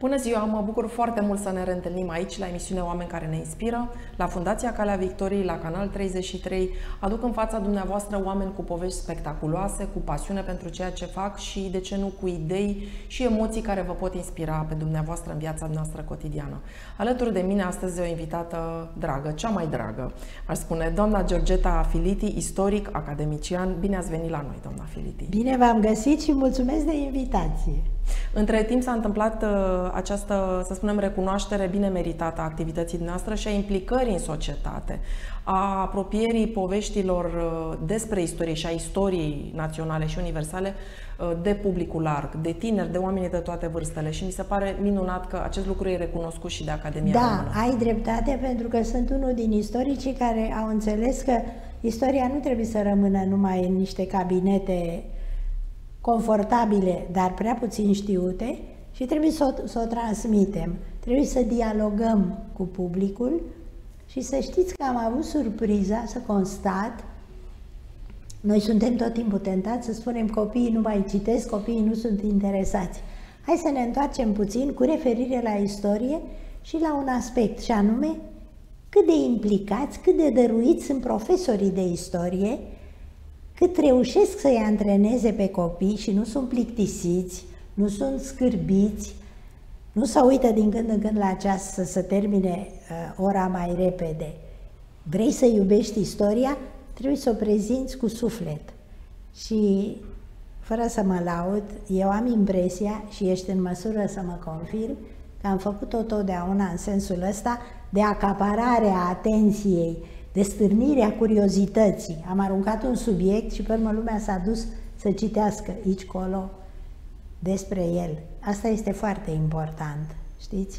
Bună ziua! Mă bucur foarte mult să ne reîntâlnim aici la emisiunea Oameni care ne inspiră, la Fundația Calea Victoriei, la Canal 33. Aduc în fața dumneavoastră oameni cu povești spectaculoase, cu pasiune pentru ceea ce fac și, de ce nu, cu idei și emoții care vă pot inspira pe dumneavoastră în viața noastră cotidiană. Alături de mine astăzi o invitată dragă, cea mai dragă, aș spune, doamna Georgeta Filiti, istoric, academician. Bine ați venit la noi, doamna Filiti! Bine v-am găsit și mulțumesc de invitație! Între timp s-a întâmplat această, să spunem, recunoaștere bine meritată a activității noastre și a implicării în societate, a apropierii poveștilor despre istorie și a istoriei naționale și universale de publicul larg, de tineri, de oameni de toate vârstele, și mi se pare minunat că acest lucru e recunoscut și de Academia Română. Da, ai dreptate, pentru că sunt unul din istoricii care au înțeles că istoria nu trebuie să rămână numai în niște cabinete confortabile, dar prea puțin știute, și trebuie să o transmitem. Trebuie să dialogăm cu publicul și să știți că am avut surpriza să constat, noi suntem tot timpul tentați să spunem copiii nu mai citesc, copiii nu sunt interesați. Hai să ne întoarcem puțin cu referire la istorie și la un aspect, și anume cât de implicați, cât de dăruiți sunt profesorii de istorie, cât reușesc să-i antreneze pe copii și nu sunt plictisiți, nu sunt scârbiți, nu se uită din când în când la ceas să se termine ora mai repede. Vrei să iubești istoria? Trebuie să o prezinți cu suflet. Și, fără să mă laud, eu am impresia, și ești în măsură să mă confirm, că am făcut-o totdeauna în sensul ăsta de acaparare a atenției, de stârnirea curiozității. Am aruncat un subiect și pe urmă lumea s-a dus să citească aici, colo, despre el. Asta este foarte important, știți?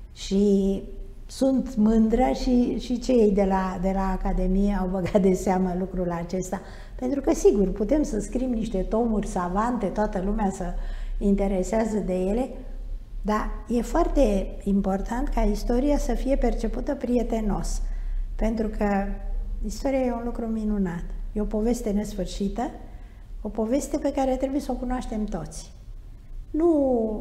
Și sunt mândră și cei de la Academie au băgat de seamă lucrul acesta. Pentru că, sigur, putem să scriem niște tomuri savante, toată lumea să interesează de ele, dar e foarte important ca istoria să fie percepută prietenos. Pentru că istoria e un lucru minunat. E o poveste nesfârșită, o poveste pe care trebuie să o cunoaștem toți. Nu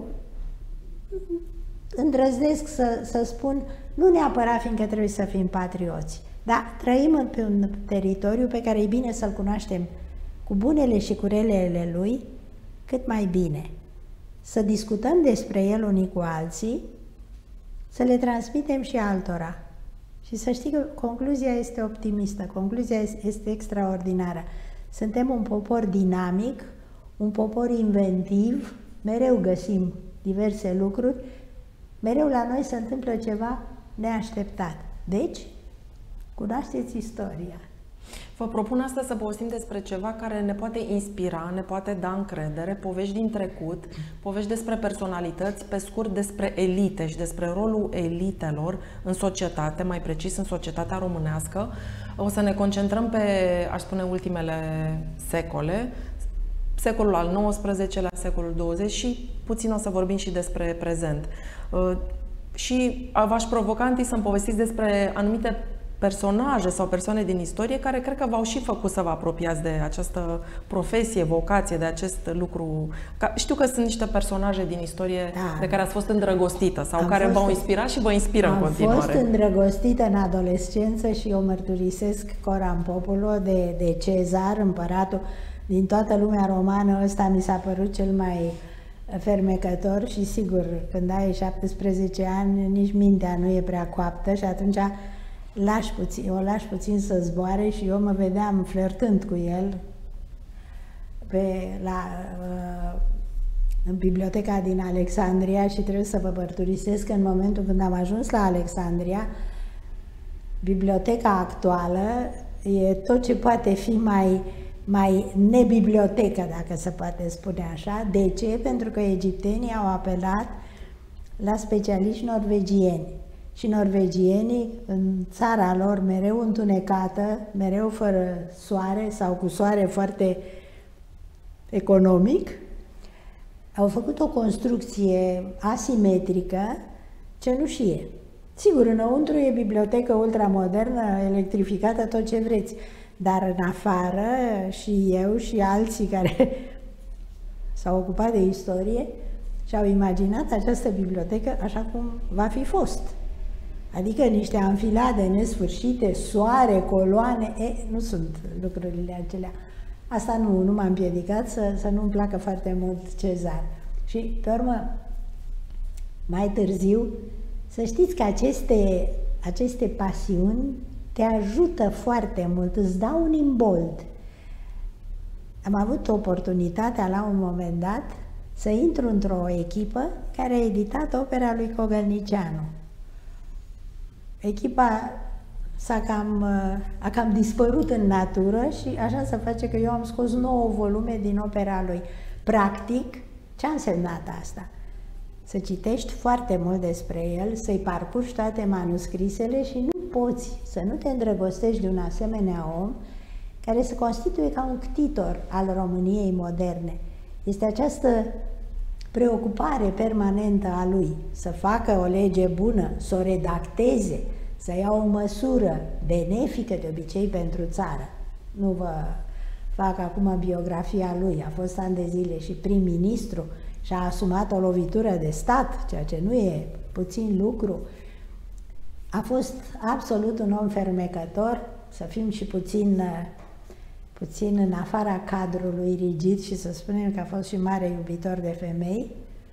îndrăznesc să spun, nu neapărat fiindcă trebuie să fim patrioți, dar trăim pe un teritoriu pe care e bine să-l cunoaștem cu bunele și cu relele lui cât mai bine. Să discutăm despre el unii cu alții, să le transmitem și altora. Și să știi că concluzia este optimistă, concluzia este extraordinară. Suntem un popor dinamic, un popor inventiv, mereu găsim diverse lucruri, mereu la noi se întâmplă ceva neașteptat. Deci, cunoașteți istoria. Vă propun astăzi să povestim despre ceva care ne poate inspira, ne poate da încredere, povești din trecut, povești despre personalități, pe scurt despre elite și despre rolul elitelor în societate, mai precis în societatea românească. O să ne concentrăm pe, aș spune, ultimele secole, secolul al XIX-lea, secolul 20 și puțin o să vorbim și despre prezent. Și v-aș provoca întâi să-mi povestiți despre anumite personaje sau persoane din istorie care cred că v-au și făcut să vă apropiați de această profesie, vocație, de acest lucru. Știu că sunt niște personaje din istorie de care ați fost îndrăgostită sau care v-au inspirat și vă inspiră în continuare. Am fost îndrăgostită în adolescență și eu mărturisesc coram populo de Cezar, împăratul din toată lumea romană. Ăsta mi s-a părut cel mai fermecător și, sigur, când ai 17 ani, nici mintea nu e prea coaptă și atunci o lași puțin să zboare și eu mă vedeam flirtând cu el în biblioteca din Alexandria și trebuie să vă mărturisesc că în momentul când am ajuns la Alexandria, biblioteca actuală e tot ce poate fi mai nebibliotecă, dacă se poate spune așa. De ce? Pentru că egiptenii au apelat la specialiști norvegieni. Și norvegienii, în țara lor mereu întunecată, mereu fără soare sau cu soare foarte economic, au făcut o construcție asimetrică, cenușie. Sigur, înăuntru e bibliotecă ultramodernă, electrificată, tot ce vreți, dar în afară și eu și alții care s-au ocupat de istorie, și-au imaginat această bibliotecă așa cum va fi fost. Adică niște anfilade nesfârșite, soare, coloane, nu sunt lucrurile acelea. Asta nu m-a împiedicat să nu-mi placă foarte mult Cezar. Și, pe urmă, mai târziu, să știți că aceste pasiuni te ajută foarte mult, îți dau un imbold. Am avut oportunitatea la un moment dat să intru într-o echipă care a editat opera lui Cogălnicianu. Echipa a cam dispărut în natură și așa se face că eu am scos 9 volume din opera lui. Practic, ce a însemnat asta? Să citești foarte mult despre el, să-i parcurgi toate manuscrisele și nu poți să nu te îndrăgostești de un asemenea om care se constituie ca un ctitor al României moderne. Este această preocupare permanentă a lui, să facă o lege bună, să o redacteze, să ia o măsură benefică de obicei pentru țară. Nu vă fac acum biografia lui, a fost ani de zile și prim-ministru și a asumat o lovitură de stat, ceea ce nu e puțin lucru. A fost absolut un om fermecător, să fim și puțin în afara cadrului rigid și să spunem că a fost și mare iubitor de femei.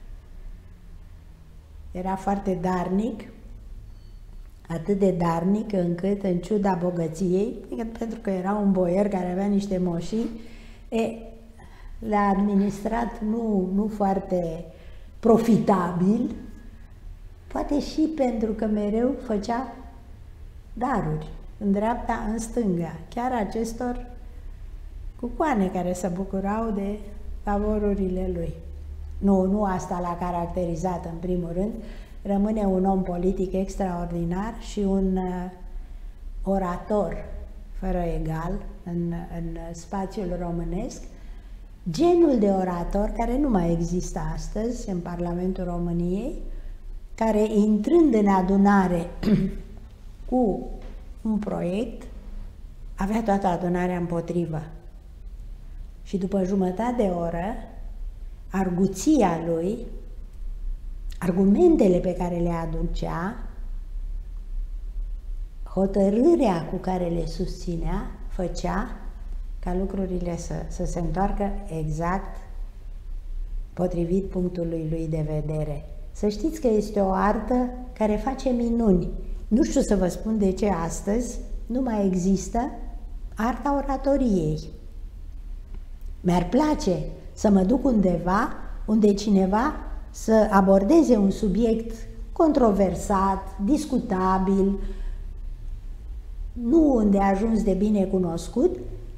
Era foarte darnic, atât de darnic încât, în ciuda bogăției, pentru că era un boier care avea niște moșii, le-a administrat nu foarte profitabil, poate și pentru că mereu făcea daruri, în dreapta, în stânga, chiar acestor cucoane care se bucurau de favorurile lui. Nu asta l-a caracterizat în primul rând, rămâne un om politic extraordinar și un orator fără egal în spațiul românesc, genul de orator care nu mai există astăzi în Parlamentul României, care intrând în adunare cu un proiect, avea toată adunarea împotrivă. Și după jumătate de oră, arguția lui, argumentele pe care le aducea, hotărârea cu care le susținea, făcea ca lucrurile să se întoarcă exact potrivit punctului lui de vedere. Să știți că este o artă care face minuni. Nu știu să vă spun de ce astăzi nu mai există arta oratoriei. Mi-ar place să mă duc undeva unde cineva să abordeze un subiect controversat, discutabil, nu unde a ajuns de bine cunoscut,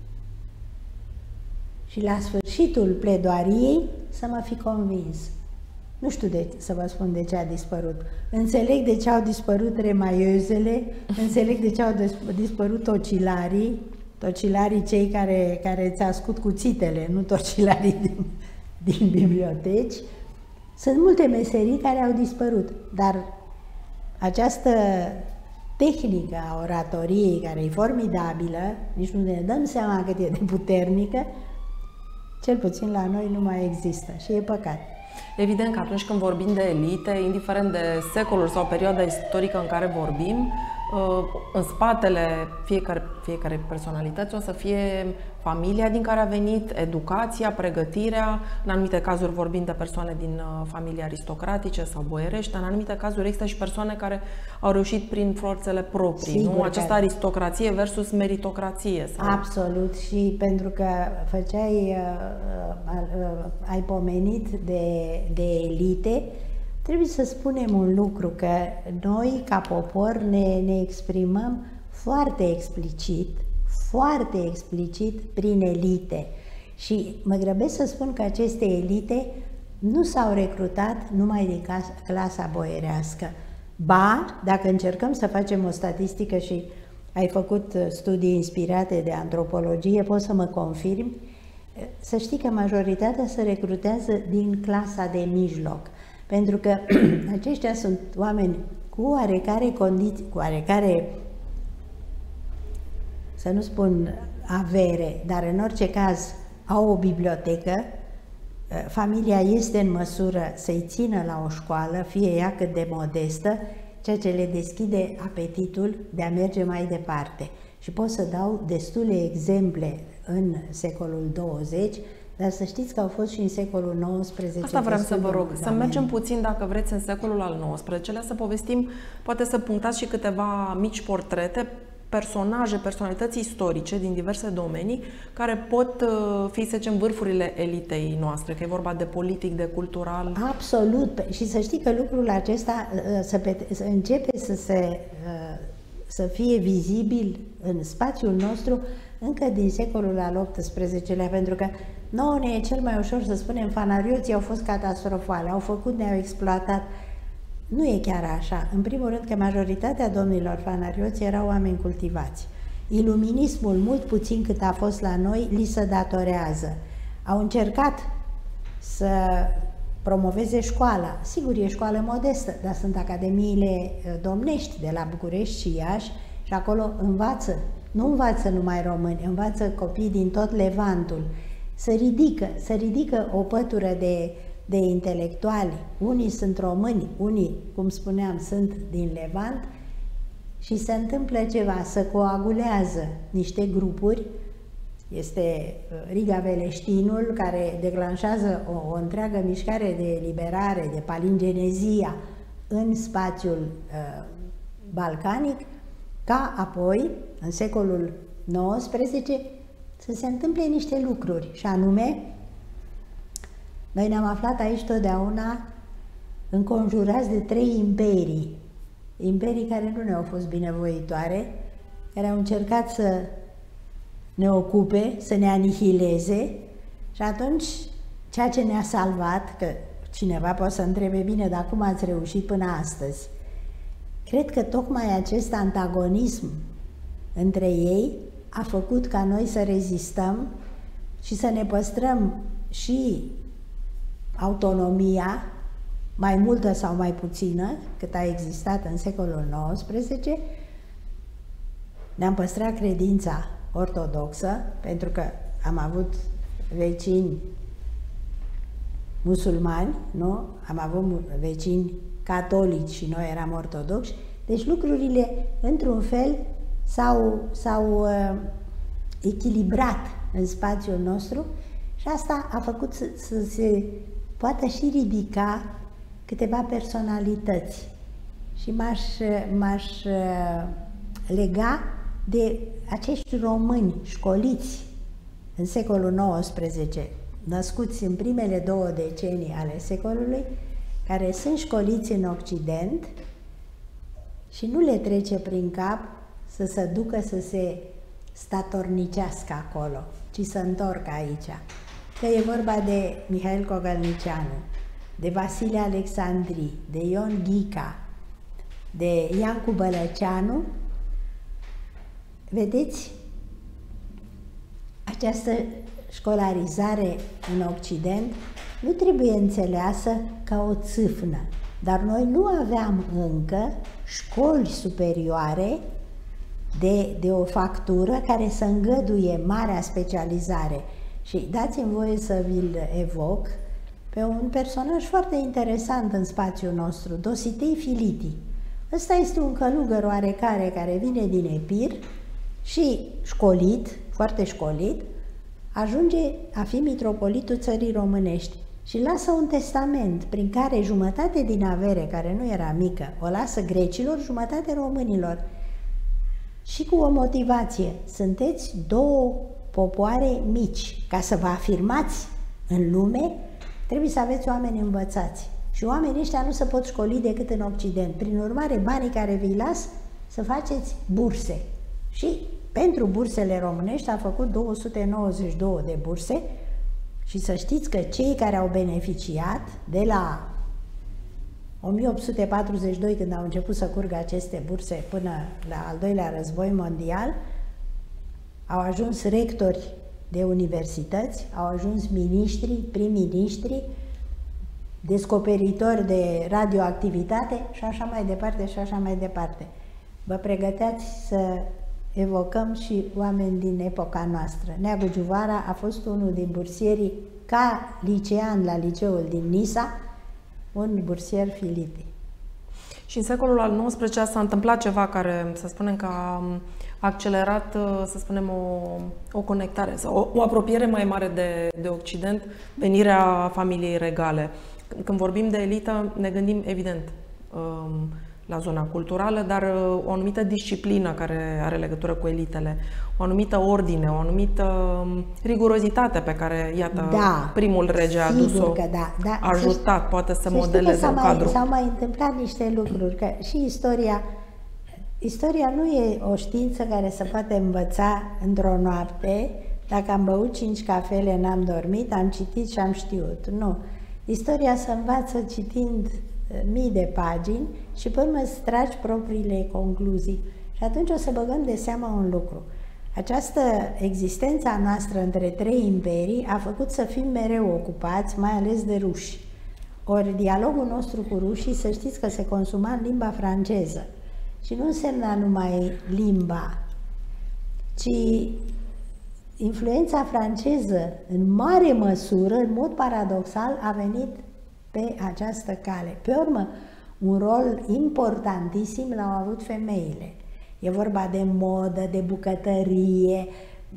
și la sfârșitul pledoariei să mă fi convins. Nu știu să vă spun de ce a dispărut. Înțeleg de ce au dispărut remaiozele, înțeleg de ce au dispărut tocilarii cei care îți ascut cuțitele, nu tocilarii din biblioteci. Sunt multe meserii care au dispărut, dar această tehnică a oratoriei, care e formidabilă, nici nu ne dăm seama cât e de puternică, cel puțin la noi nu mai există și e păcat. Evident că atunci când vorbim de elite, indiferent de secolul sau perioada istorică în care vorbim, în spatele fiecare personalități o să fie familia din care a venit, educația, pregătirea. În anumite cazuri vorbim de persoane din familii aristocratice sau boierești, în anumite cazuri există și persoane care au reușit prin forțele proprii. Sigur, nu? Această aristocrație versus meritocrație. Sau... Absolut, și pentru că ai pomenit de elite, trebuie să spunem un lucru, că noi, ca popor, ne exprimăm foarte explicit prin elite. Și mă grăbesc să spun că aceste elite nu s-au recrutat numai din clasa boierească. Ba, dacă încercăm să facem o statistică, și ai făcut studii inspirate de antropologie, poți să mă confirmi, să știi că majoritatea se recrutează din clasa de mijloc. Pentru că aceștia sunt oameni cu oarecare condiții, cu oarecare, să nu spun avere, dar în orice caz au o bibliotecă, familia este în măsură să-i țină la o școală, fie ea cât de modestă, ceea ce le deschide apetitul de a merge mai departe. Și pot să dau destule exemple în secolul 20, dar să știți că au fost și în secolul XIX. Asta vreau să vă rog, să mergem puțin, dacă vreți, în secolul al XIX-lea, să povestim, poate să punctați și câteva mici portrete, personaje, personalități istorice din diverse domenii, care pot fi, să zicem, vârfurile elitei noastre, că e vorba de politic, de cultural. Absolut. Și să știi că lucrul acesta să începe să fie vizibil în spațiul nostru încă din secolul al XVIII-lea, pentru că nouă ne e cel mai ușor să spunem fanarioții au fost catastrofale, au făcut, ne-au exploatat. Nu e chiar așa. În primul rând că majoritatea domnilor fanarioți erau oameni cultivați. Iluminismul, mult puțin cât a fost la noi, li se datorează. Au încercat să promoveze școala. Sigur, e școală modestă, dar sunt academiile domnești de la București și Iași și acolo învață. Nu învață numai români, învață copii din tot Levantul. Se ridică o pătură de intelectuali. Unii sunt români, unii, cum spuneam, sunt din Levant și se întâmplă ceva, se coagulează niște grupuri. Este Riga Veleștinul, care declanșează o întreagă mișcare de eliberare, de palingenezia în spațiul balcanic, ca apoi, în secolul XIX, să se întâmple niște lucruri, și anume, noi ne-am aflat aici totdeauna înconjurați de 3 imperii, imperii care nu ne-au fost binevoitoare, care au încercat să ne ocupe, să ne anihileze, și atunci ceea ce ne-a salvat, că cineva poate să întrebe, bine, dar cum ați reușit până astăzi? Cred că tocmai acest antagonism între ei a făcut ca noi să rezistăm și să ne păstrăm și autonomia, mai multă sau mai puțină, cât a existat în secolul XIX, ne-am păstrat credința ortodoxă, pentru că am avut vecini musulmani, nu? Am avut vecini catolici și noi eram ortodoxi, deci lucrurile, într-un fel, s-au echilibrat în spațiul nostru și asta a făcut să se poată și ridica câteva personalități. Și m-aș lega de acești români școliți în secolul XIX, născuți în primele 2 decenii ale secolului, care sunt școliți în Occident și nu le trece prin cap să se ducă să se statornicească acolo, ci să întorcă aici. Că e vorba de Mihail Cogălnicianu, de Vasile Alexandri, de Ion Ghica, de Iancu Bălăceanu. Vedeți, această școlarizare în Occident nu trebuie înțeleasă ca o țâfnă, dar noi nu aveam încă școli superioare de o factură care să îngăduie marea specializare. Și dați-mi voie să vi-l evoc pe un personaj foarte interesant în spațiul nostru, Dositei Filiti. Ăsta este un călugăr oarecare care vine din Epir și școlit, foarte școlit, ajunge a fi mitropolitul țării românești și lasă un testament prin care jumătate din avere, care nu era mică, o lasă grecilor, jumătate românilor. Și cu o motivație, sunteți 2 popoare mici. Ca să vă afirmați în lume, trebuie să aveți oameni învățați. Și oamenii ăștia nu se pot școli decât în Occident. Prin urmare, banii care vi-i las, să faceți burse. Și pentru bursele românești a făcut 292 de burse și să știți că cei care au beneficiat de la 1842, când au început să curgă aceste burse, până la al 2-lea război mondial, au ajuns rectori de universități, au ajuns miniștri, prim-miniștri, descoperitori de radioactivitate și așa mai departe și așa mai departe. Vă pregăteați să evocăm și oameni din epoca noastră. Neagu Giuvara a fost unul din bursierii ca licean la liceul din Nisa, un bursier Filiti. Și în secolul al XIX-lea s-a întâmplat ceva care, să spunem, că a accelerat, să spunem, o conectare sau o apropiere mai mare de Occident, venirea familiei regale. Când vorbim de elită, ne gândim, evident, la zona culturală, dar o anumită disciplină care are legătură cu elitele, o anumită ordine, o anumită rigurozitate pe care, iată, primul rege a adus-o, a ajutat, poate să modeleze un cadru. S-au mai întâmplat niște lucruri, că și istoria nu e o știință care se poate învăța într-o noapte. Dacă am băut 5 cafele, n-am dormit, am citit și am știut. Nu. Istoria se învață citind mii de pagini și pe urmă îți tragi propriile concluzii. Și atunci o să băgăm de seama un lucru. Această existență a noastră între 3 imperii a făcut să fim mereu ocupați, mai ales de ruși. Ori dialogul nostru cu rușii, să știți că se consuma în limba franceză. Și nu însemna numai limba, ci influența franceză, în mare măsură, în mod paradoxal, a venit pe această cale. Pe urmă, un rol importantisim l-au avut femeile. E vorba de modă, de bucătărie,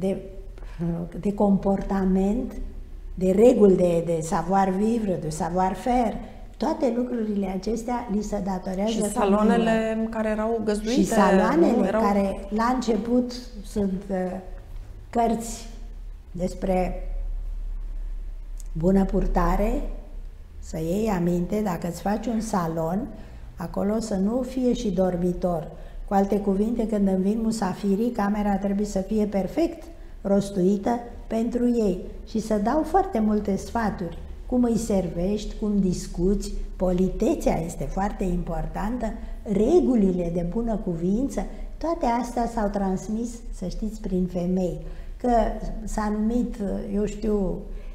de comportament, de reguli de savoir-vivre, de savoir-faire. Toate lucrurile acestea li se datorează și salonele care erau găzduite. Și saloanele care la început sunt cărți despre bună purtare, să iei aminte, dacă îți faci un salon, acolo să nu fie și dormitor. Cu alte cuvinte, când îmi vin musafirii, camera trebuie să fie perfect rostuită pentru ei și să dau foarte multe sfaturi. Cum îi servești, cum discuți, politețea este foarte importantă, regulile de bună cuvință, toate astea s-au transmis, să știți, prin femei. Că s-a numit, eu știu,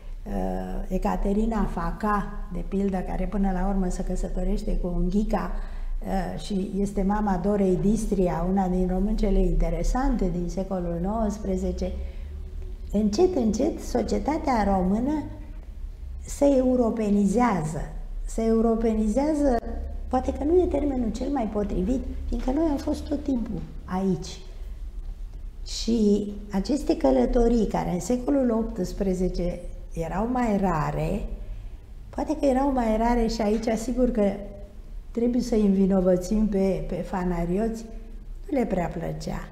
Ecaterina Faca, de pildă, care până la urmă se căsătorește cu un ghica și este mama Dorei Distria, una din româncele interesante din secolul XIX. Încet, încet, societatea română se europenizează. Se europenizează, poate că nu e termenul cel mai potrivit, fiindcă noi am fost tot timpul aici. Și aceste călătorii, care în secolul XVIII erau mai rare, poate că erau mai rare și aici, sigur că trebuie să-i învinovățim pe fanarioți, nu le prea plăcea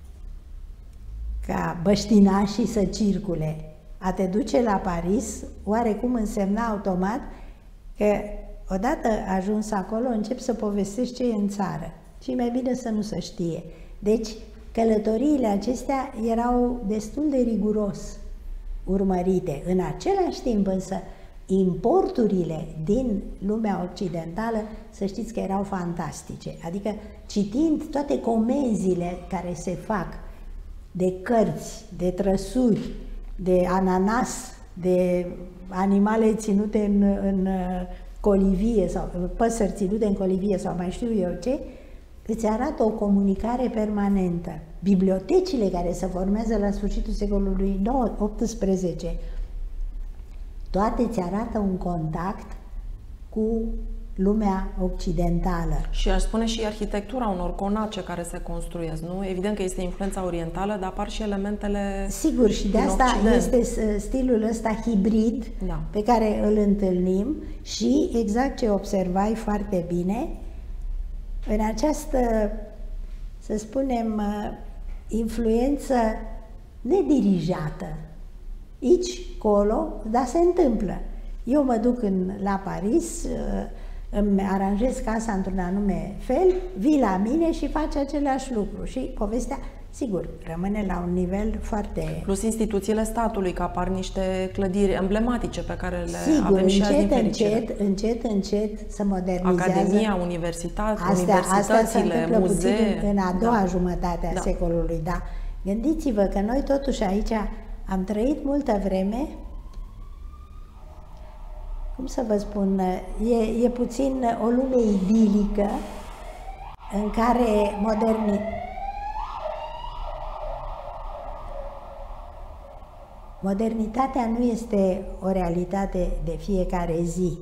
ca băștinașii să circule. A te duce la Paris, oarecum însemna automat că odată ajuns acolo începi să povestești ce e în țară și mai bine să nu se știe. Deci călătoriile acestea erau destul de riguros urmărite. În același timp însă importurile din lumea occidentală, să știți că erau fantastice. Adică citind toate comenzile care se fac de cărți, de trăsuri, de ananas, de animale ținute în colivie sau păsări ținute în colivie sau mai știu eu ce, îți arată o comunicare permanentă. Bibliotecile care se formează la sfârșitul secolului XVIII, toate îți arată un contact cu lumea occidentală. Și aș spune și arhitectura unor conace care se construiesc, nu? Evident că este influența orientală, dar apar și elementele. Sigur, și de asta este stilul ăsta hibrid, da, pe care îl întâlnim și exact ce observai foarte bine, în această, să spunem, influență nedirijată. Aici, colo, dar se întâmplă. Eu mă duc la Paris, îmi aranjez casa într-un anume fel, vii la mine și faci același lucru. Și povestea, sigur, rămâne la un nivel foarte... Plus instituțiile statului, că apar niște clădiri emblematice pe care le sigur, avem și azi din fericire. încet se modernizează. Academia, universitățile, muzee. În a doua jumătate a secolului, da. Gândiți-vă că noi totuși aici am trăit multă vreme, cum să vă spun, e puțin o lume idilică în care modernitatea nu este o realitate de fiecare zi.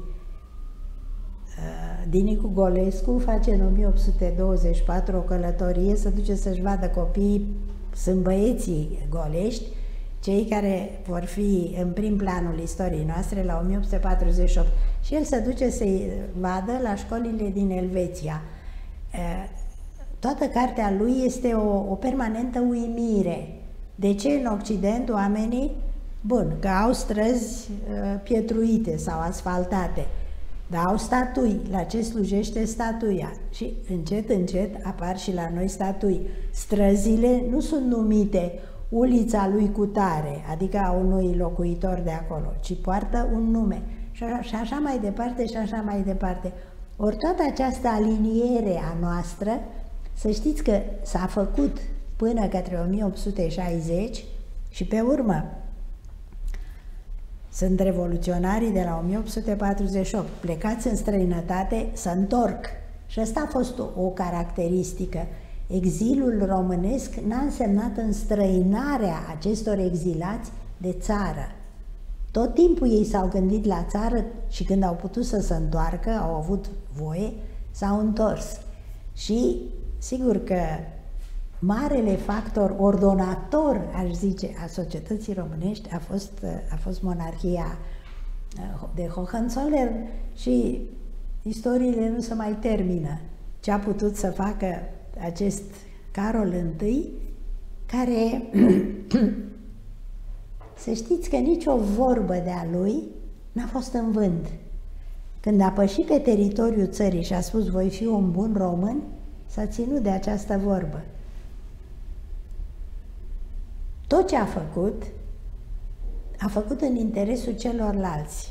Dinicu Golescu face în 1824 o călătorie, se duce să-și vadă copiii, sunt băieții golești, cei care vor fi în prim planul istoriei noastre la 1848. Și el se duce să-i vadă la școlile din Elveția. Toată cartea lui este o permanentă uimire. De ce în Occident oamenii, bun, că au străzi pietruite sau asfaltate, dar au statui, la ce slujește statuia? Și încet, încet apar și la noi statui. Străzile nu sunt numite ulița lui cutare, adică a unui locuitor de acolo, ci poartă un nume. Și așa mai departe, și așa mai departe. Ori toată această aliniere a noastră, să știți că s-a făcut până către 1860 și pe urmă sunt revoluționarii de la 1848, plecați în străinătate, se întorc. Și asta a fost o caracteristică. Exilul românesc n-a însemnat înstrăinarea acestor exilați de țară. Tot timpul ei s-au gândit la țară și când au putut să se întoarcă, au avut voie, s-au întors. Și sigur că marele factor ordonator, aș zice, a societății românești a fost monarhia de Hohenzollern și istoriile nu se mai termină. Ce a putut să facă acest Carol I, care să știți că nicio vorbă de-a lui n-a fost în vânt. Când a pășit pe teritoriul țării și a spus voi fi un bun român, s-a ținut de această vorbă. Tot ce a făcut în interesul celorlalți.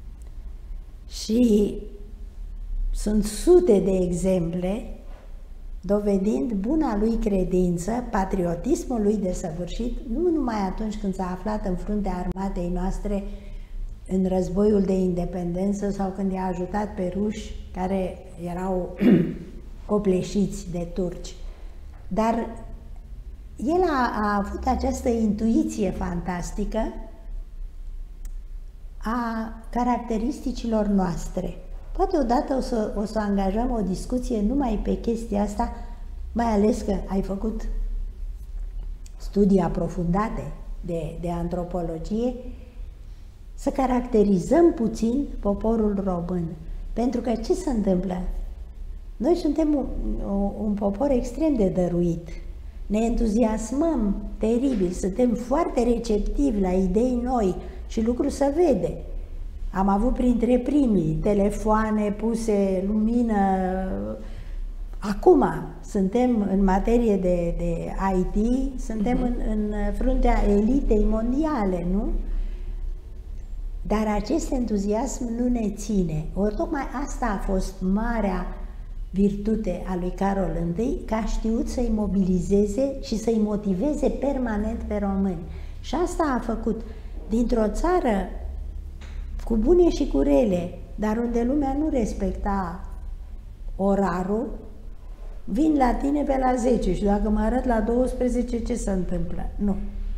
Și sunt sute de exemple dovedind buna lui credință, patriotismul lui desăvârșit, nu numai atunci când s-a aflat în fruntea armatei noastre în războiul de independență sau când i-a ajutat pe ruși care erau copleșiți de turci. Dar el a avut această intuiție fantastică a caracteristicilor noastre. Poate odată o să angajăm o discuție numai pe chestia asta, mai ales că ai făcut studii aprofundate de antropologie, să caracterizăm puțin poporul român. Pentru că ce se întâmplă? Noi suntem un popor extrem de dăruit. Ne entuziasmăm teribil, suntem foarte receptivi la idei noi și lucrul se vede. Am avut printre primii telefoane puse, lumină. Acum suntem în materie de IT, suntem în fruntea elitei mondiale, nu? Dar acest entuziasm nu ne ține. Ori tocmai asta a fost marea virtute a lui Carol I, că a știut să-i mobilizeze și să-i motiveze permanent pe români. Și asta a făcut dintr-o țară cu bune și cu rele, dar unde lumea nu respecta orarul, vin la tine pe la 10 și dacă mă arăt la 12, ce se întâmplă? Nu.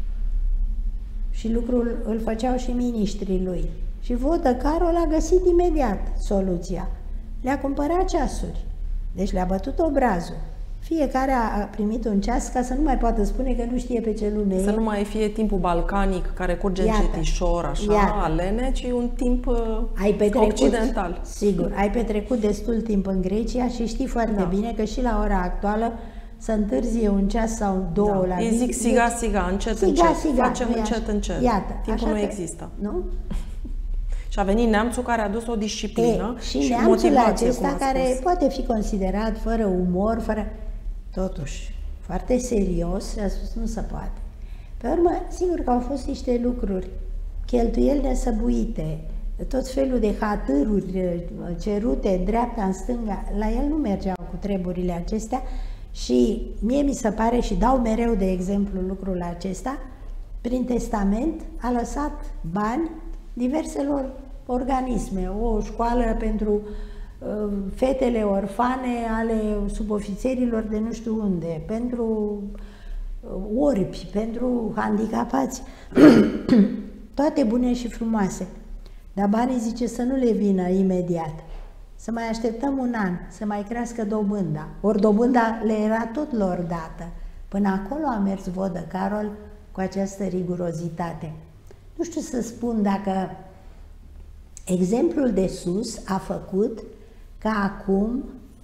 Și lucrul îl făceau și miniștrii lui. Și Vodă Carol a găsit imediat soluția. Le-a cumpărat ceasuri. Deci le-a bătut obrazul. Fiecare a primit un ceas ca să nu mai poată spune că nu știe pe ce lume e. Să nu mai fie timpul balcanic care curge încetișor, așa, alene, ci un timp occidental. Sigur, ai petrecut destul timp în Grecia și știi foarte bine că și la ora actuală să întârzie un ceas sau două la zi. Ei zic siga, încet, facem încet. Iată, timpul nu există. Nu? Și a venit neamțul care a dus o disciplină și neamțul acesta care poate fi considerat fără umor, totuși foarte serios, a spus nu se poate. Pe urmă, sigur că au fost niște lucruri, cheltuieli nesăbuite, tot felul de hatâruri cerute dreapta în stânga, la el nu mergeau cu treburile acestea și mie mi se pare și dau mereu de exemplu lucrul acesta, prin testament a lăsat bani diverselor organisme, o școală pentru fetele orfane ale subofițerilor de nu știu unde, pentru orbi, pentru handicapați, toate bune și frumoase. Dar banii, zice, să nu le vină imediat, să mai așteptăm un an, să mai crească dobânda. Ori dobânda le era tot lor dată. Până acolo a mers Vodă Carol cu această rigurozitate. Nu știu să spun dacă exemplul de sus a făcut ca acum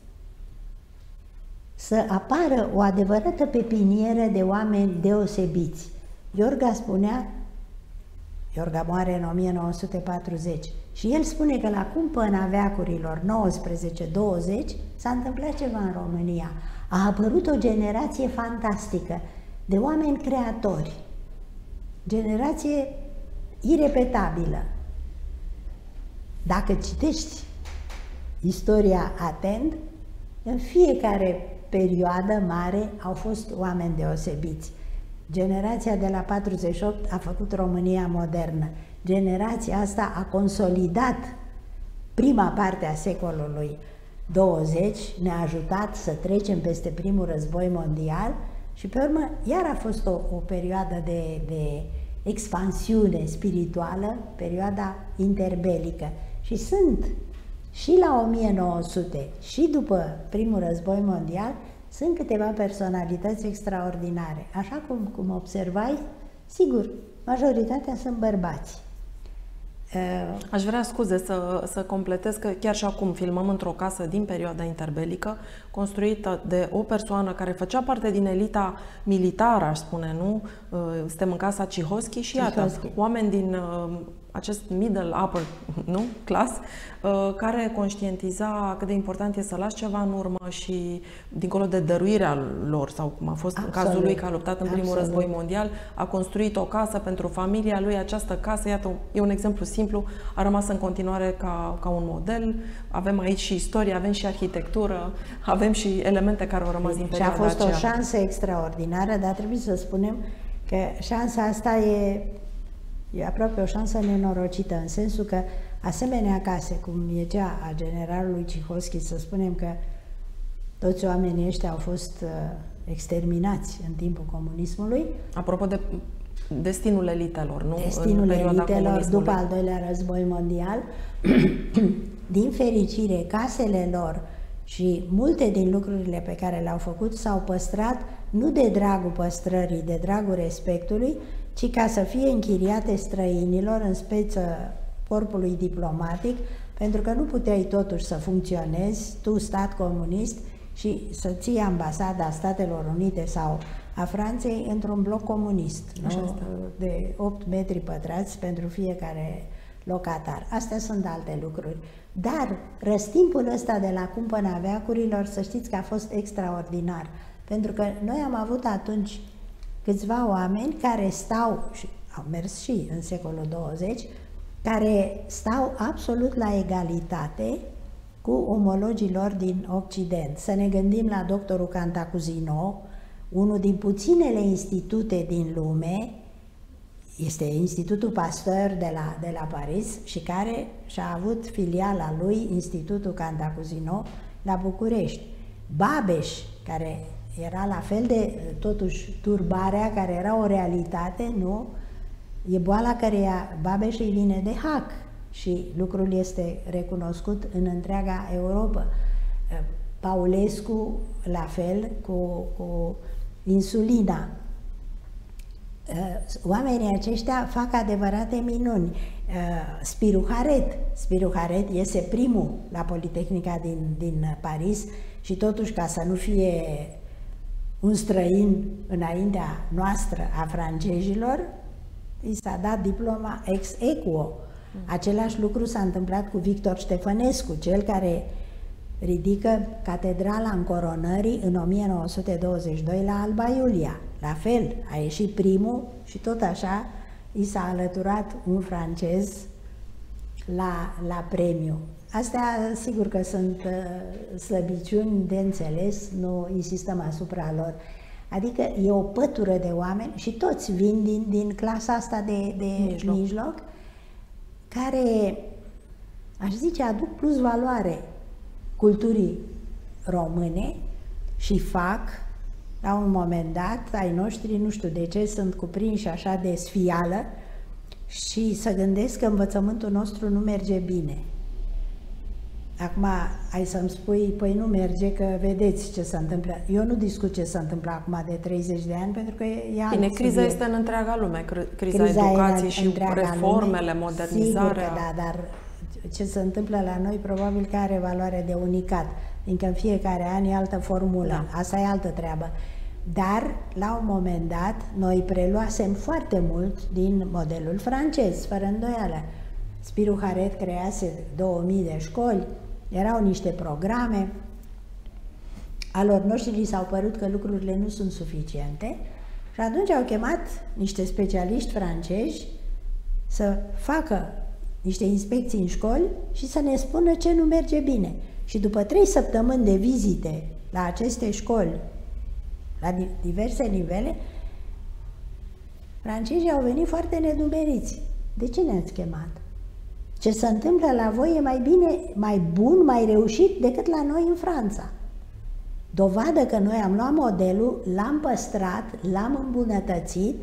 să apară o adevărată pepinieră de oameni deosebiți. Iorga spunea, Iorga moare în 1940, și el spune că la cumpăna veacurilor 19-20 s-a întâmplat ceva în România. A apărut o generație fantastică de oameni creatori, generație irepetabilă. Dacă citești istoria atent, în fiecare perioadă mare au fost oameni deosebiți. Generația de la 48 a făcut România modernă. Generația asta a consolidat prima parte a secolului 20, ne-a ajutat să trecem peste primul război mondial și pe urmă iar a fost o perioadă de expansiune spirituală, perioada interbelică. Și sunt și la 1900 și după primul război mondial, sunt câteva personalități extraordinare. Așa cum observai, sigur, majoritatea sunt bărbați. Aș vrea, scuze, să completez că chiar și acum filmăm într-o casă din perioada interbelică, construită de o persoană care făcea parte din elita militară, aș spune, nu? Suntem în casa Cihoschi și iată, oameni din acest middle upper, nu? Class, care conștientiza cât de important e să lași ceva în urmă și, dincolo de dăruirea lor, sau cum a fost în cazul lui, că a luptat în primul război mondial, a construit o casă pentru familia lui. Această casă, iată, e un exemplu simplu, a rămas în continuare ca un model. Avem aici și istorie, avem și arhitectură, avem și elemente care au rămas din perioada aceea. Și a fost o șansă extraordinară, dar trebuie să spunem că șansa asta e aproape o șansă nenorocită, în sensul că asemenea case, cum e cea a generalului Cihoschi, să spunem că toți oamenii ăștia au fost exterminați în timpul comunismului. Apropo de destinul elitelor, nu? Destinul elitelor după al doilea război mondial. Din fericire, casele lor și multe din lucrurile pe care le-au făcut s-au păstrat nu de dragul păstrării, de dragul respectului, ci ca să fie închiriate străinilor, în speță corpului diplomatic, pentru că nu puteai totuși să funcționezi, tu, stat comunist, și să ții ambasada Statelor Unite sau a Franței într-un bloc comunist, nu? De 8 metri pătrați pentru fiecare locatar. Astea sunt alte lucruri. Dar răstimpul ăsta de la cumpăna veacurilor, să știți că a fost extraordinar, pentru că noi am avut atunci câțiva oameni care stau, și au mers și în secolul 20, care stau absolut la egalitate cu omologii lor din Occident. Să ne gândim la doctorul Cantacuzino, unul din puținele institute din lume, este Institutul Pasteur de la Paris, și care și-a avut filiala lui, Institutul Cantacuzino, la București. Babeș, care era la fel de, totuși, turbarea, care era o realitate, nu? E boala căreia Babeș îi vine de hac și lucrul este recunoscut în întreaga Europa. Paulescu, la fel, cu insulina. Oamenii aceștia fac adevărate minuni. Spiru Haret iese primul la Politehnica din Paris și totuși, ca să nu fie un străin înaintea noastră a francezilor, i s-a dat diploma ex aequo. Același lucru s-a întâmplat cu Victor Ștefănescu, cel care ridică catedrala Încoronării în 1922 la Alba Iulia. La fel, a ieșit primul și tot așa i s-a alăturat un francez la premiu. Astea, sigur că sunt slăbiciuni de înțeles, nu insistăm asupra lor. Adică e o pătură de oameni și toți vin din clasa asta de mijloc, care, aș zice, aduc plus valoare culturii române și fac la un moment dat, ai noștri, nu știu de ce, sunt cuprinși așa de sfială și să gândesc că învățământul nostru nu merge bine. Acum, ai să-mi spui, păi nu merge, că vedeți ce se întâmplă. Eu nu discut ce se întâmplă acum de 30 de ani, pentru că e alt Bine, criza subiect. este în întreaga lume, criza educației și reformele, lume. modernizarea. Sigur că da, dar ce se întâmplă la noi probabil că are valoare de unicat, fiindcă în fiecare an e altă formulă, da. Asta e altă treabă. Dar, la un moment dat, noi preluasem foarte mult din modelul francez, fără îndoială. Spirou Haret crease 2000 de școli, erau niște programe, alor noștri li s-au părut că lucrurile nu sunt suficiente și atunci au chemat niște specialiști francezi să facă niște inspecții în școli și să ne spună ce nu merge bine. Și după 3 săptămâni de vizite la aceste școli, la diverse nivele, francezii au venit foarte nedumeriți. De ce ne-ați chemat? Ce se întâmplă la voi e mai bine, mai bun, mai reușit decât la noi în Franța. Dovadă că noi am luat modelul, l-am păstrat, l-am îmbunătățit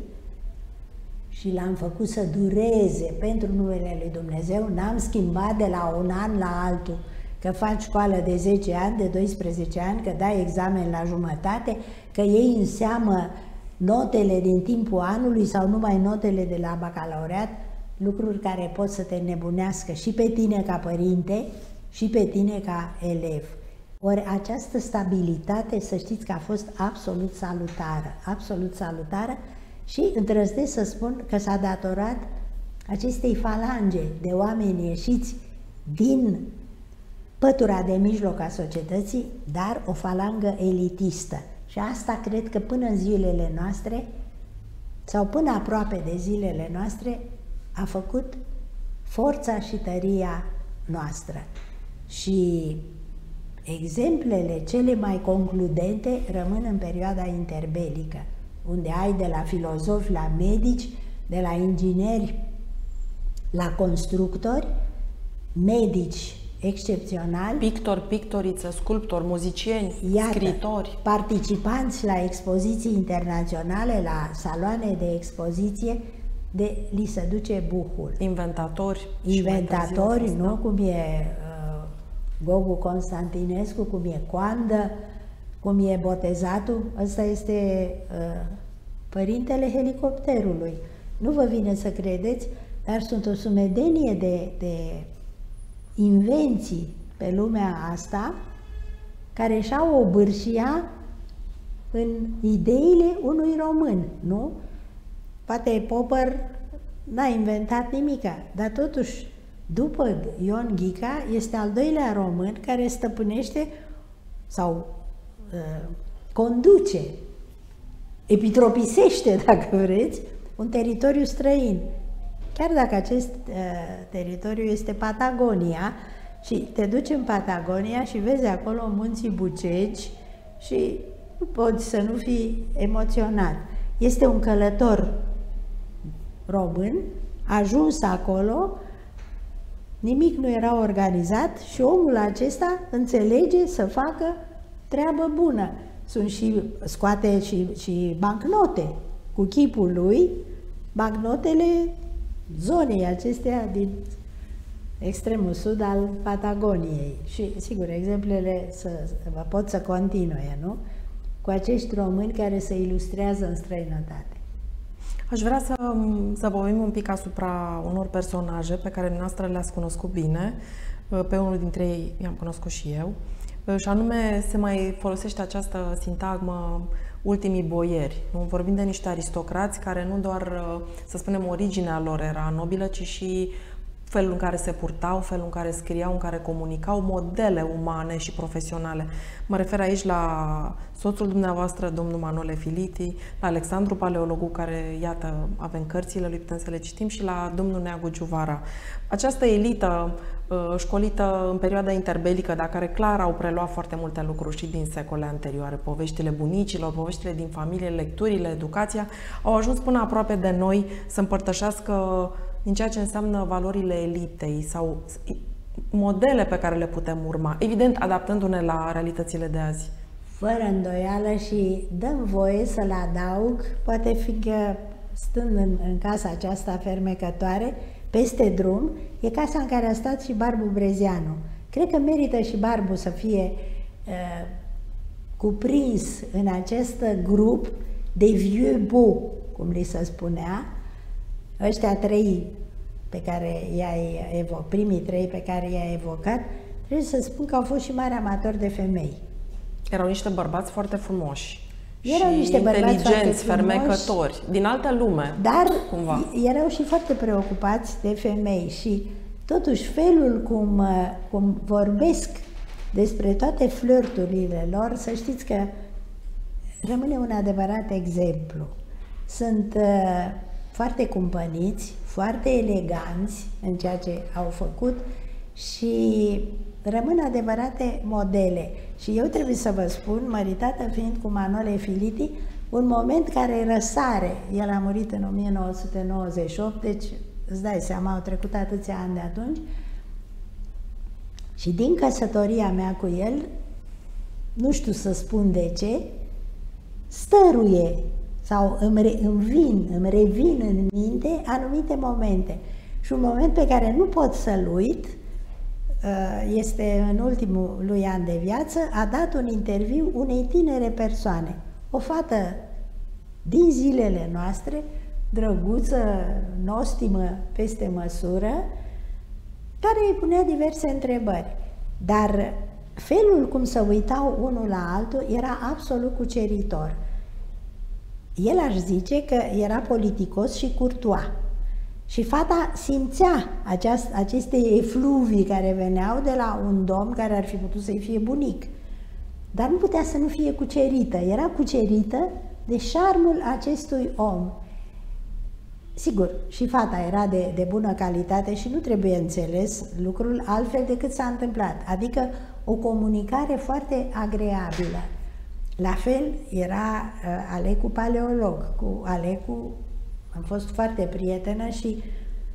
și l-am făcut să dureze pentru numele lui Dumnezeu. N-am schimbat de la un an la altul, că faci școală de 10 ani, de 12 ani, că dai examen la jumătate, că iei în seamă notele din timpul anului sau numai notele de la bacalaureat, lucruri care pot să te nebunească și pe tine ca părinte și pe tine ca elev. Ori această stabilitate, să știți că a fost absolut salutară și îndrăznesc să spun că s-a datorat acestei falange de oameni ieșiți din pătura de mijloc a societății, dar o falangă elitistă. Și asta cred că până în zilele noastre, sau până aproape de zilele noastre, a făcut forța și tăria noastră. Și exemplele cele mai concludente rămân în perioada interbelică, unde ai de la filozofi la medici, de la ingineri la constructori, medici excepționali, Pictori, pictoriță, sculptori, muzicieni, scriitori, participanți la expoziții internaționale, la saloane de expoziție, li se duce buhul. Inventatori, nu? Cum e Gogu Constantinescu, cum e Coandă, cum e Botezatul. Ăsta este părintele helicopterului. Nu vă vine să credeți, dar sunt o sumedenie de invenții pe lumea asta care și-au obârșia în ideile unui român, nu? Poate Popper n-a inventat nimica, dar totuși, după Ion Ghica, este al doilea român care stăpânește sau conduce, epitropisește, dacă vreți, un teritoriu străin. Chiar dacă acest teritoriu este Patagonia și te duci în Patagonia și vezi acolo munții Bucegi și nu poți să nu fii emoționat. Este un călător român, ajuns acolo, nimic nu era organizat și omul acesta înțelege să facă treabă bună. Scoate și bancnote cu chipul lui, bancnotele zonei acestea din extremul sud al Patagoniei. Și, sigur, exemplele pot să continue, nu? Cu acești români care se ilustrează în străinătate. Aș vrea să vorbim un pic asupra unor personaje pe care dumneavoastră le-ați cunoscut bine. Pe unul dintre ei i-am cunoscut și eu. Și anume, se mai folosește această sintagmă ultimii boieri. Vorbim de niște aristocrați care nu doar, să spunem, originea lor era nobilă, ci și felul în care se purtau, felul în care scriau, în care comunicau, modele umane și profesionale. Mă refer aici la soțul dumneavoastră, domnul Manole Filiti, la Alexandru Paleologu, care, iată, avem cărțile lui, putem să le citim, și la domnul Neagu Giuvara. Această elită școlită în perioada interbelică, dar care clar au preluat foarte multe lucruri și din secole anterioare, poveștile bunicilor, poveștile din familie, lecturile, educația, au ajuns până aproape de noi să împărtășească din ceea ce înseamnă valorile elitei sau modele pe care le putem urma, evident adaptându-ne la realitățile de azi. Fără îndoială și dăm voie să-l adaug, poate fiindcă stând în casa aceasta fermecătoare, peste drum, e casa în care a stat și Barbu Brezeanu. Cred că merită și Barbu să fie cuprins în acest grup de vieux beaux, cum li se spunea, ăștia trei pe care primii trei pe care i-a evocat, trebuie să spun că au fost și mari amatori de femei. Erau niște bărbați foarte frumoși. Erau și niște inteligenți, fermecători, din altă lume, dar cumva. Erau și foarte preocupați de femei și totuși felul cum vorbesc despre toate flirturile lor, să știți că rămâne un adevărat exemplu. Sunt foarte cumpăniți, foarte eleganți în ceea ce au făcut și rămân adevărate modele. Și eu trebuie să vă spun, măritată fiind cu Manole Filiti, un moment care răsare. El a murit în 1998, deci îți dai seama, au trecut atâția ani de atunci. Și din căsătoria mea cu el, nu știu să spun de ce, stăruie sau îmi revin în minte anumite momente. Și un moment pe care nu pot să-l uit este în ultimul lui an de viață, a dat un interviu unei tinere persoane, o fată din zilele noastre, drăguță, nostimă peste măsură, care îi punea diverse întrebări. Dar felul cum se uitau unul la altul era absolut cuceritor. El aș zice că era politicos și curtois. Și fata simțea aceste efluvii care veneau de la un domn care ar fi putut să-i fie bunic. Dar nu putea să nu fie cucerită. Era cucerită de șarmul acestui om. Sigur, și fata era de bună calitate și nu trebuie înțeles lucrul altfel decât s-a întâmplat. Adică o comunicare foarte agreabilă. La fel era Alecu Paleolog. Cu Alecu am fost foarte prietenă și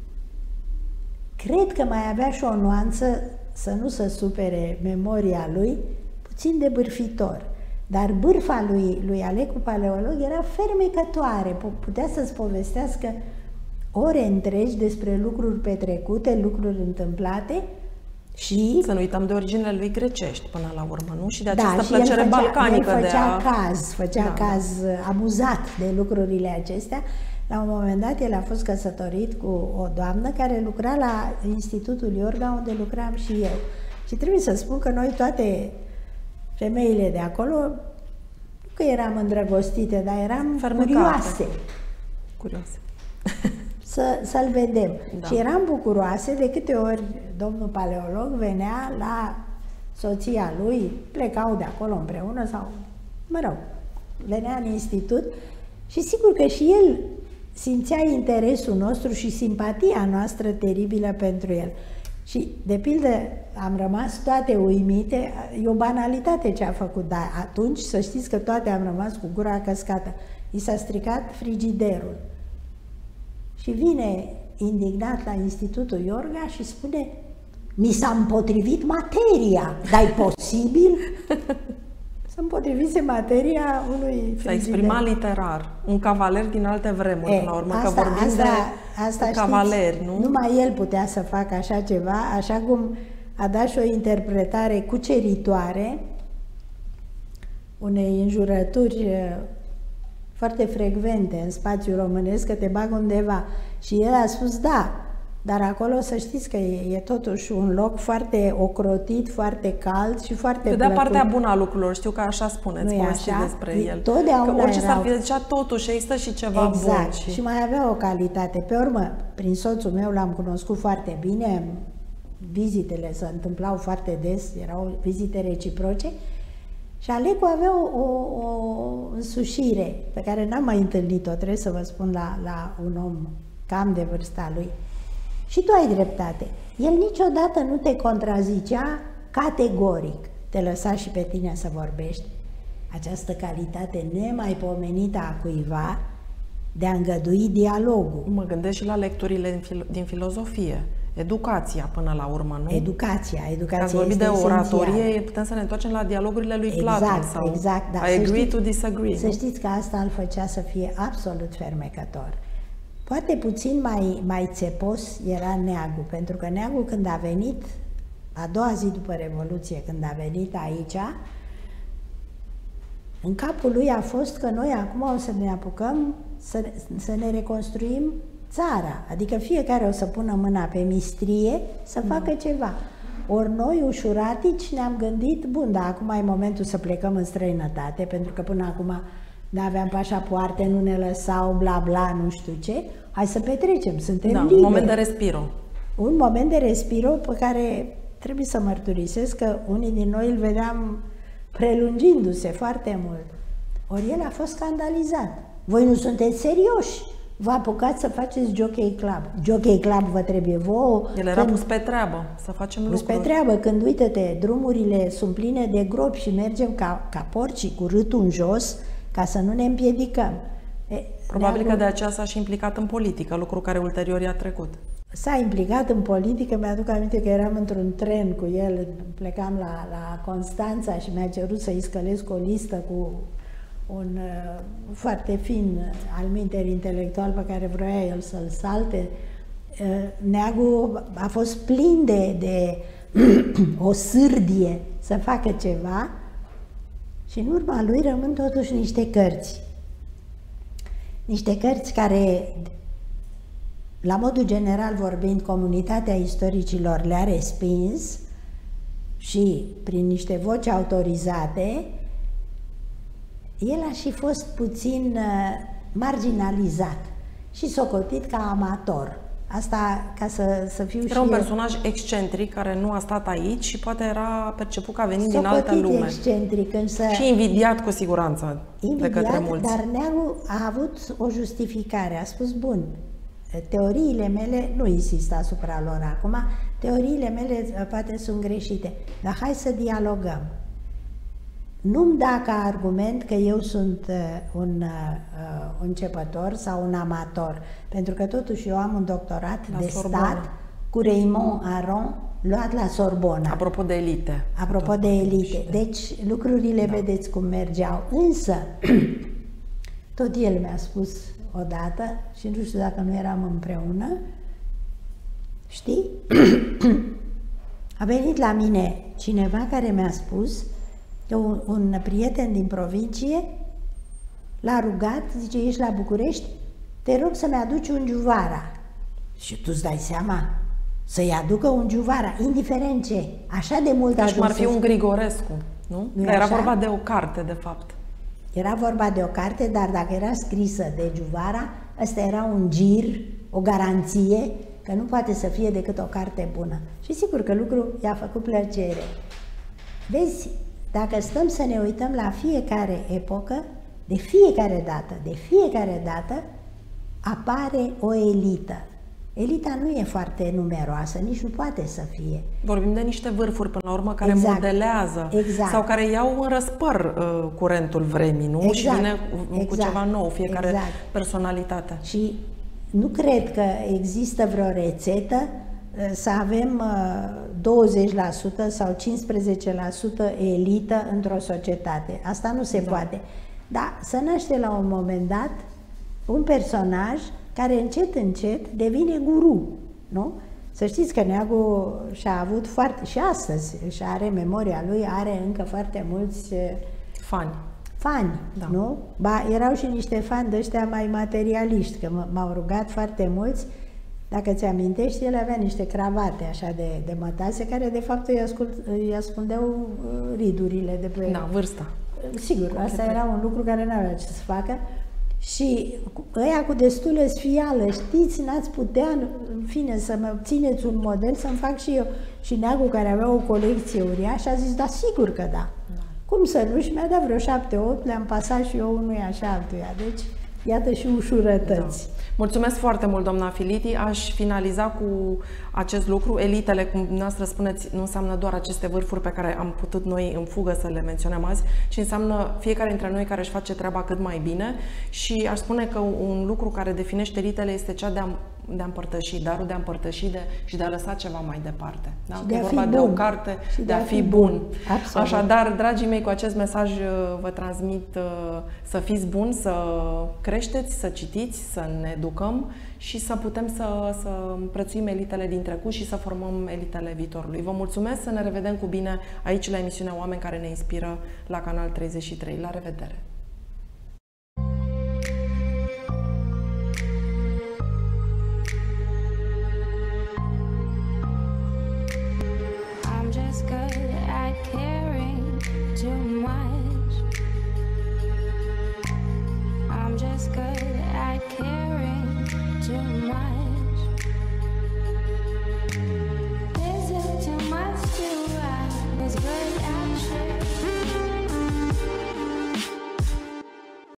cred că mai avea și o nuanță, să nu se supere memoria lui, puțin de bârfitor. Dar bârfa lui Alecu Paleolog era fermecătoare, putea să-ți povestească ore întregi despre lucruri petrecute, lucruri întâmplate și... Să nu uităm de originele lui grecești până la urmă, nu? Și de această plăcere balcanică de a... Făcea caz amuzat de lucrurile acestea. La un moment dat, el a fost căsătorit cu o doamnă care lucra la Institutul Iorga, unde lucram și eu. Și trebuie să spun că noi, toate femeile de acolo, nu că eram îndrăgostite, dar eram curioase. Să-l vedem. Da. Și eram bucuroase de câte ori domnul Paleolog venea la soția lui, plecau de acolo împreună sau, mă rog, venea în institut și sigur că și el simțea interesul nostru și simpatia noastră teribilă pentru el. Și, de pildă, am rămas toate uimite, e o banalitate ce a făcut, dar atunci să știți că toate am rămas cu gura căscată. I s-a stricat frigiderul. Și vine indignat la Institutul Iorga și spune: mi s-a împotrivit materia, dar e posibil? Să împotrivise materia unui frigider. S-a exprimat literar, un cavaler din alte vremuri, până la urmă, că vorbim de cavaleri, nu? Numai el putea să facă așa ceva, așa cum a dat și o interpretare cuceritoare unei înjurături foarte frecvente în spațiul românesc, că te bag undeva. Și el a spus da, dar acolo să știți că e totuși un loc foarte ocrotit, foarte cald și foarte plăcut. Vedea partea bună a lucrurilor, știu că așa spuneți, povesti despre el. Că orice s-ar fi zicea, totuși există și ceva bun. Și mai avea o calitate. Pe urmă, prin soțul meu l-am cunoscut foarte bine, vizitele se întâmplau foarte des, erau vizite reciproce. Și Alecu avea o însușire pe care n-am mai întâlnit-o, trebuie să vă spun, la un om cam de vârsta lui. Și tu ai dreptate. El niciodată nu te contrazicea categoric. Te lăsa și pe tine să vorbești. Această calitate nemaipomenită a cuiva de a îngădui dialogul. Mă gândesc și la lecturile din filozofie. Educația până la urmă, nu? Educația Ați vorbit de oratorie, putem să ne întoarcem la dialogurile lui Platon sau exact, da. I agree to disagree. Să știți că asta îl făcea să fie absolut fermecător. Poate puțin mai țepos era Neagu, pentru că Neagu, când a venit, a doua zi după Revoluție, când a venit aici, în capul lui a fost că noi acum o să ne apucăm să ne reconstruim țara, adică fiecare o să pună mâna pe mistrie să facă ceva. Ori noi, ușuratici, ne-am gândit, bun, dar acum e momentul să plecăm în străinătate, pentru că până acum nu aveam pașapoarte, nu ne lăsau, bla bla, nu știu ce, hai să petrecem, suntem liberi. Un moment de respiro. Un moment de respiro pe care trebuie să mărturisesc că unii din noi îl vedeam prelungindu-se foarte mult. Ori el a fost scandalizat. Voi nu sunteți serioși? Vă apucați să faceți Jockey Club. Jockey Club vă trebuie vouă. El era pus pe treabă, să facem lucruri. Pus pe treabă, când, uite-te, drumurile sunt pline de gropi și mergem ca porcii cu râtul în jos, ca să nu ne împiedicăm. Probabil că de aceea s-a și implicat în politică, lucru care ulterior i-a trecut. S-a implicat în politică, mi-aduc aminte că eram într-un tren cu el, plecam la Constanța și mi-a cerut să-i scălesc o listă cu un foarte fin alminter intelectual pe care vroia el să-l salte. Neagu a fost plin de o sârdie să facă ceva și în urma lui rămân totuși niște cărți. Niște cărți care, la modul general vorbind, comunitatea istoricilor le-a respins și prin niște voci autorizate, el a și fost puțin marginalizat și socotit ca amator. Asta ca să fiu era un personaj excentric care nu a stat aici și poate era perceput ca venind din altă lume. Excentric, însă și invidiat cu siguranță de către mulți. Dar Neagu a avut o justificare. A spus, bun, teoriile mele, nu insist asupra lor acum, teoriile mele poate sunt greșite, dar hai să dialogăm. Nu-mi da ca argument că eu sunt un începător sau un amator, pentru că totuși eu am un doctorat de stat cu Raymond Aron, luat la Sorbona. Apropo de elite. Apropo de elite. Deci lucrurile vedeți cum mergeau. Însă, tot el mi-a spus odată, și nu știu dacă nu eram împreună, știi? A venit la mine cineva care mi-a spus, un prieten din provincie, l-a rugat, zice, ești la București, te rog să-mi aduci un Giuvara. Și tu îți dai seama, să-i aducă un Giuvara, indiferent ce, așa de mult deci cum ar fi un Grigorescu, nu? Dar era vorba de o carte, de fapt. Era vorba de o carte, dar dacă era scrisă de Giuvara, ăsta era un gir, o garanție că nu poate să fie decât o carte bună. Și sigur că lucrul i-a făcut plăcere. Vezi, dacă stăm să ne uităm la fiecare epocă, de fiecare dată apare o elită. Elita nu e foarte numeroasă, nici nu poate să fie. Vorbim de niște vârfuri, până la urmă, care modelează sau care iau în răspăr curentul vremii, nu? Și vine cu ceva nou, fiecare personalitate. Și nu cred că există vreo rețetă să avem 20% sau 15% elită într-o societate. Asta nu se poate. Dar să naște la un moment dat un personaj care încet, încet devine guru, nu? Să știți că Neagu și-a avut și astăzi și are memoria lui, are încă foarte mulți fani, nu? Ba, erau și niște fani de ăștia mai materialiști, că m-au rugat foarte mulți. Dacă ți amintești, el avea niște cravate așa de mătase, care de fapt îi ascundeau ridurile de pe... Da, vârsta. Sigur, asta era un lucru care n-avea ce să facă. Și ăia cu destulă sfială, știți, n-ați putea, în fine, să mă țineți un model, să-mi fac și eu. Și Neagu, care avea o colecție uriașă, a zis, da, sigur că da. Cum să nu? Și mi-a dat vreo 7-8, le-am pasat și eu unuia și altuia. Deci, iată și ușurătăți. Da. Mulțumesc foarte mult, doamna Filiti. Aș finaliza cu acest lucru. Elitele, cum dumneavoastră spuneți, nu înseamnă doar aceste vârfuri pe care am putut noi în fugă să le menționăm azi, ci înseamnă fiecare dintre noi care își face treaba cât mai bine și aș spune că un lucru care definește elitele este cea de a de a împărtăși, darul de a împărtăși și de a lăsa ceva mai departe. Da? Și de e a vorba fi de bun. o carte, Și de a fi bun. Absolut. Așadar, dragii mei, cu acest mesaj vă transmit să fiți buni, să creșteți, să citiți, să ne educăm și să putem să prețuim elitele din trecut și să formăm elitele viitorului. Vă mulțumesc, să ne revedem cu bine aici la emisiunea Oameni care ne inspiră la Canal 33. La revedere!